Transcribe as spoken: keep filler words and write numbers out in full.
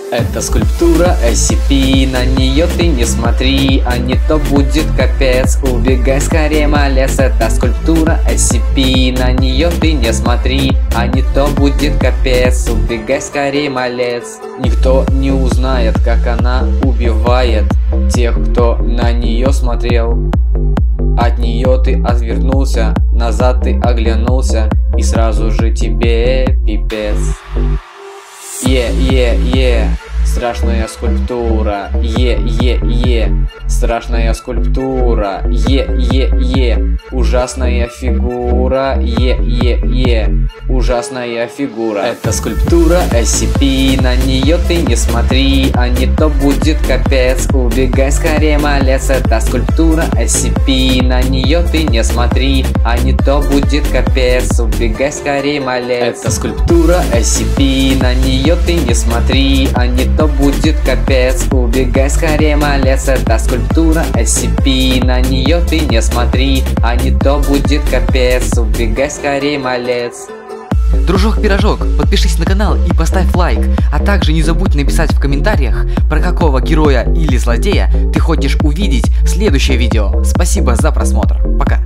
Это скульптура эс си пи, на нее ты не смотри, а не то будет капец. Убегай скорее, малец, это скульптура эс си пи, на нее ты не смотри, а не то будет капец. Убегай скорее, малец. Никто не узнает, как она убивает тех, кто на нее смотрел. От нее ты отвернулся, назад ты оглянулся, и сразу же тебе пипец. Е-е-е, страшная скульптура. Е-е-е, страшная скульптура. Е-е-е, ужасная фигура. Е-е-е, ужасная фигура. Это скульптура эс си пи, на нее ты не смотри, а не то будет капец. Убегай скорее, малец, это скульптура эс си пи, на нее ты не смотри, а не то будет капец. Убегай скорее, малец. Это скульптура эс си пи, на нее ты не смотри, а не то будет капец. Убегай скорее, малец, это скульптура эс си пи, на нее ты не смотри, а не то будет капец. Убегай скорее, малец. Дружок-пирожок, подпишись на канал и поставь лайк, а также не забудь написать в комментариях, про какого героя или злодея ты хочешь увидеть в следующее видео. Спасибо за просмотр, пока!